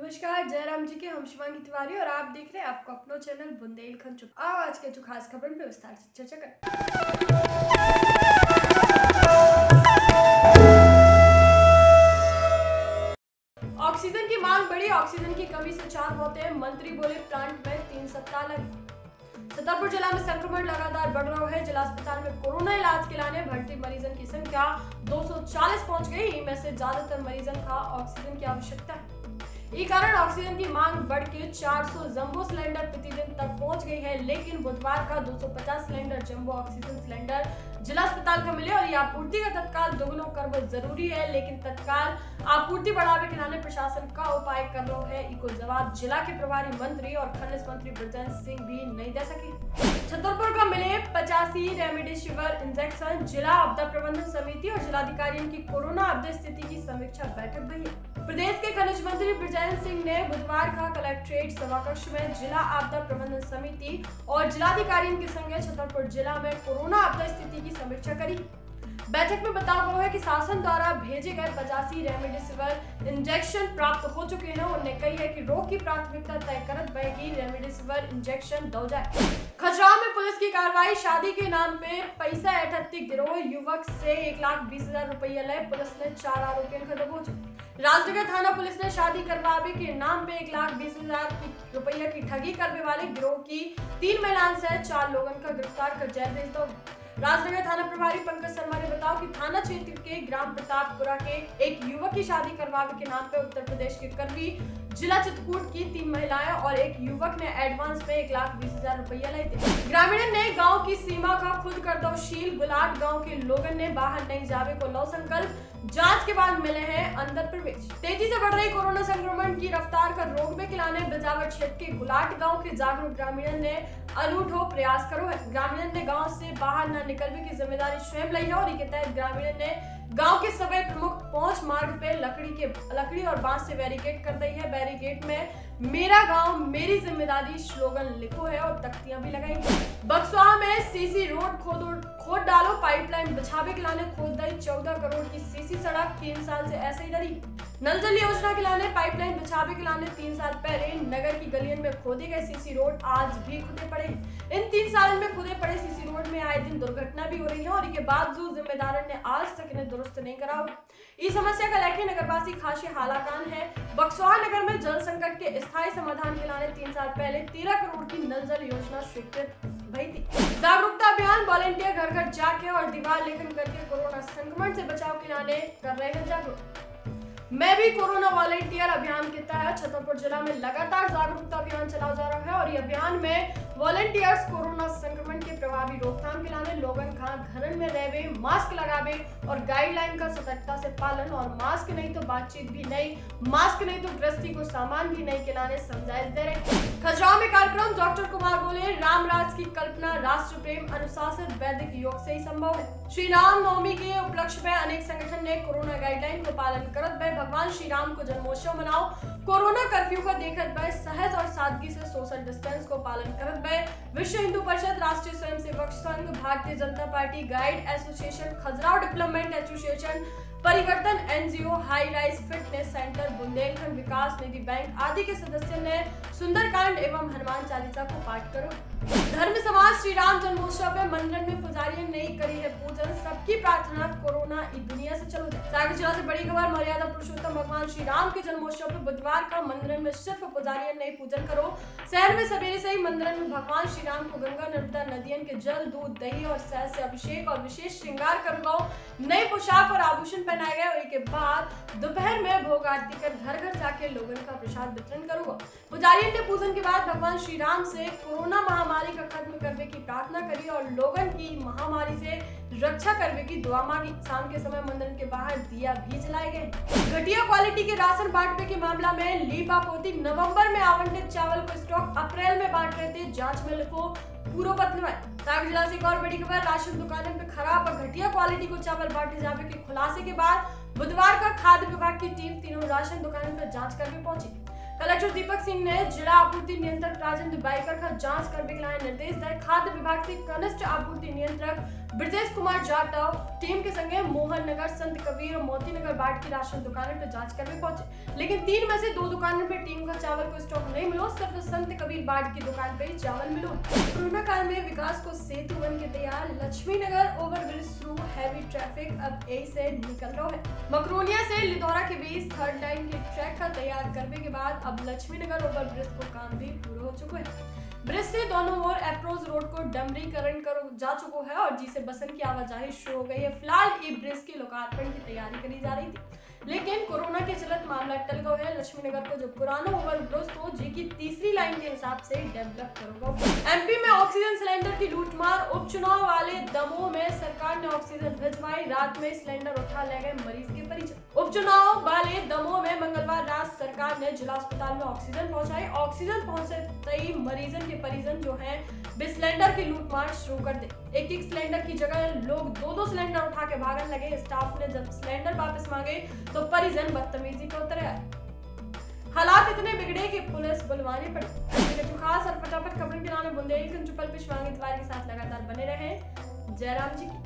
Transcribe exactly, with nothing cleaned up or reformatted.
नमस्कार, जयराम जी के हम शिवांगी तिवारी और आप देख रहे हैं आपको अपना चैनल बुंदेलखंड। आओ आज के जो खास खबर पे विस्तार से चर्चा करें। ऑक्सीजन की मांग बढ़ी, ऑक्सीजन की कमी से चार मौतें, मंत्री बोले प्लांट में तीन सप्ताह लगे। छतरपुर जिला में संक्रमण लगातार बढ़ रहा है। जिला अस्पताल में कोरोना इलाज के लाने भर्ती मरीजों की संख्या दो सौ चालीस पहुंच गई। इनमें से ज्यादातर मरीजों का ऑक्सीजन की आवश्यकता है। इस कारण ऑक्सीजन की मांग बढ़ के चार सौ जंबो सिलेंडर प्रतिदिन तक पहुंच गई है, लेकिन बुधवार का दो सौ पचास सिलेंडर जंबो ऑक्सीजन सिलेंडर जिला अस्पताल को मिले और ये आपूर्ति का तत्काल दोगुना करना जरूरी है, लेकिन तत्काल आपूर्ति बढ़ावे के लाने प्रशासन का उपाय कर रहा है। इको जवाब जिला के प्रभारी मंत्री और खनिज मंत्री ब्रजेश सिंह भी नहीं दे सके। छतरपुर को मिले पचासी रेमडेसिविर इंजेक्शन। जिला आपदा प्रबंधन समिति और जिलाधिकारियों की कोरोना आपदा स्थिति की समीक्षा बैठक हुई है। प्रदेश के खनिज मंत्री ब्रजेश सिंह ने बुधवार का कलेक्ट्रेट सभाकक्ष में जिला आपदा प्रबंधन समिति और जिलाधिकारियों के संग छतरपुर जिला में कोरोना आपदा स्थिति की समीक्षा करी। बैठक में बताया गया है कि शासन द्वारा भेजे गए पचासी रेमडेसिविर इंजेक्शन प्राप्त हो चुके हैं। उन्होंने कही है कि रोग की प्राथमिकता तय करत बहेगी रेमडेसिविर इंजेक्शन दो जाए। खजुराहो में पुलिस की कार्रवाई। शादी के नाम पे पैसा अठत्ती गिरोह युवक से एक लाख बीस हजार रुपया ले पुलिस ने चार आरोपियों को दबोचा। राजनगर थाना पुलिस ने शादी करवावे के नाम पे एक लाख बीस हजार रुपया की ठगी करने वाले गिरोह की तीन महिलाओं से चार लोगों का गिरफ्तार कर जेल भेज दो। राजनगर थाना प्रभारी पंकज शर्मा ने बताया कि थाना क्षेत्र के ग्राम प्रतापपुरा के एक युवक की शादी करवावे के नाम पे उत्तर प्रदेश के करवी जिला चित्रकूट की तीन महिलाएं और एक युवक ने एडवांस में एक लाख बीस हजार रुपया लिए थे। ग्रामीण ने गांव की सीमा का खुद कर दो शील। गुलाट गांव के लोगों ने बाहर नहीं जावे को लो संकल्प। जांच के बाद मिले हैं अंदर प्रवेश। तेजी से बढ़ रही कोरोना संक्रमण की रफ्तार का रोकने के लाने बिजावर क्षेत्र के गुलाट गांव के जागरूक ग्रामीण ने अनूठो प्रयास करो है। ग्रामीण ने गांव से बाहर न निकलने की जिम्मेदारी स्वयं ली है और इसके तहत ग्रामीण ने गांव के सभी प्रमुख पहुंच मार्ग पे लकड़ी के लकड़ी और बांस से बैरिकेड कर दी है। बैरिकेड में मेरा गांव मेरी जिम्मेदारी स्लोगन लिखो है और तख्तियां भी लगाई है। बक्सवा में सीसी रोड खोद खोद डालो, पाइपलाइन बिछावे के लाने खोद दी। चौदह करोड़ की सीसी सड़क तीन साल से ऐसे ही डरी। नल जल योजना के लाने पाइपलाइन बिछावे के लाने तीन साल पहले नगर की गलियों में खोदे गए सीसी रोड आज भी खुदे पड़े। इन तीन साल में खुदे पड़े सीसी रोड में आए दिन दुर्घटना भी हो रही है और इसके बावजूद जिम्मेदारों ने आज तक इन्हें दुरुस्त नहीं करा। इस समस्या का लेकर नगरवासी खासी हालाकान है। बक्सवा नगर में जल संकट के स्थायी समाधान के लाने तीन साल पहले तेरह करोड़ की नल जल योजना स्वीकृत भई थी। जागरूकता अभियान वॉलेंटियर घर घर जाके और दीवार लेखन करके कोरोना संक्रमण से बचाव के लाने कर रहे हैं जागरूक। मैं भी कोरोना वॉलेंटियर अभियान के तहत छतरपुर जिला में लगातार जागरूकता अभियान चलाया जा रहा है और ये अभियान में वॉलेंटियर्स कोरोना संक्रमण के प्रभावी रोकथाम के लाने लोगों का घरन में रहवे, मास्क लगावे और गाइडलाइन का सतर्कता से पालन और मास्क नहीं तो बातचीत भी नहीं, मास्क नहीं तो गृहस्थी को सामान भी नहीं के लाने समझाइश दे रहे। खजुराहो में कार्यक्रम। डॉक्टर कुमार बोले राम राज की कल्पना राष्ट्र प्रेम अनुशासित वैदिक योग से ही संभव है। श्री राम नवमी के उपलक्ष्य में अनेक संगठन ने कोरोना गाइडलाइन को पालन करत भय भगवान श्री राम को जन्मोत्सव मनाओ। कोरोना कर्फ्यू को देखत भय सहज और सादगी से सोशल डिस्टेंस को पालन करत भय विश्व हिंदू परिषद, राष्ट्रीय स्वयंसेवक Sangh, Bharatiya Janata Party, guide association, Khajuraho development association, Parivartan NGO, high rise fitness centre, Bundelkhand Vikas Nidhi bank आदि के सदस्यों ने सुंदरकांड एवं हनुमान चालीसा को पाठ करो। धर्म समाज श्री राम जन्मोत्सव में मंदिर में पुजारियों ने करी है पूजन। सबकी प्रार्थना कोरोना इस दुनिया से चलो जाए। सागर जिला से बड़ी खबर। मर्यादा पुरुषोत्तम भगवान श्री राम के जन्मोत्सव में बुधवार का मंदिर में सिर्फ पुजारियों ने पूजन करो। शहर में सवेरे से ही मंदिर में भगवान श्री राम को गंगा नर्मदा नदियों के जल, दूध, दही और शहद से अभिषेक और विशेष श्रृंगार कर गो। नई पोशाक और आभूषण पहनाए गए। के बाद दोपहर में भोग आरती कर घर घर जाके लोगों का प्रसाद वितरण करूंगा। पुजारियों ने पूजन के बाद भगवान श्री राम से कोरोना महामारी का खत्म करने की प्रार्थना करी और लोगों की महामारी से रक्षा करने की दुआ मांगी। शाम के समय मंदिर के बाहर दिया भी जलाए गए। घटिया क्वालिटी के राशन बांटने के मामला में लीपा पोती। नवंबर में आवंटित चावल को स्टॉक अप्रैल में बांट रहे थे, जांच में लिखो पूर्व पत्र। सागर जिला से एक और बड़ी खबर। राशन दुकानों में खराब और घटिया क्वालिटी को चावल बांटे जाने के खुलासे के बाद बुधवार का खाद्य विभाग की टीम तीनों राशन दुकानों पर जांच करने पहुंची। कलेक्टर दीपक सिंह ने जिला आपूर्ति नियंत्रक राजेंद्र बाइकर का जांच करने के लिए निर्देश दिए। खाद्य विभाग से कनिष्ठ आपूर्ति नियंत्रक ब्रजेश कुमार जाटव टीम के संगे मोहन नगर, संत कबीर और मोती नगर बाट की राशन दुकानों पर जांच करने पहुंचे, लेकिन तीन में से दो दुकानों पर टीम का चावल को स्टॉक नहीं मिला। सिर्फ संत कबीर बाट की दुकान पर ही चावल मिला। कोरोना काल में विकास को सेतु बन के तैयार, Laxmi Nagar overbridge through heavy traffic अब ए से निकल रहा है। मकरोनिया से लिधौरा के बीच थर्ड लाइन के ट्रैक का तैयार करने के बाद अब लक्ष्मी नगर ओवरब्रिज को काम भी पूरा हो चुका है। ब्रिज से दोनों ओर अप्रोच रोड को डमरीकरण कर जा चुका है और जिसे बसन की आवाजाही शुरू हो गई है। फिलहाल ये ब्रिज के लोकार्पण की तैयारी करी जा रही थी, लेकिन कोरोना के चलते मामला टल गया है। लक्ष्मी नगर को जो पुराना ओवरब्रिज तो जी की तीसरी लाइन के हिसाब से डेवलप करोगा। एमपी में ऑक्सीजन सिलेंडर की लूटमार, उपचुनाव वाले दमोह में सरकार ने ऑक्सीजन भिजवाई, रात में सिलेंडर उठा ले गए मरीज के परिजन। उपचुनाव वाले दमोह में मंगलवार रात सरकार ने जिला अस्पताल में ऑक्सीजन पहुंचाई। ऑक्सीजन पहुंचते ही मरीजन के परिजन जो हैं वे सिलेंडर की लूटमार शुरू कर दे। एक एक सिलेंडर की जगह लोग दो दो सिलेंडर उठा के भागने लगे। स्टाफ ने जब सिलेंडर वापस मांगे तो परिजन बदतमीजी पे उतरे आए। हालात इतने बिगड़े कि पुलिस बुलवानी पड़ी। खास और फटाफट खबरों के नाम बुंदेलखंड ट्रिपल पे शिवांगी तिवारी के साथ लगातार बने रहे। जयराम जी की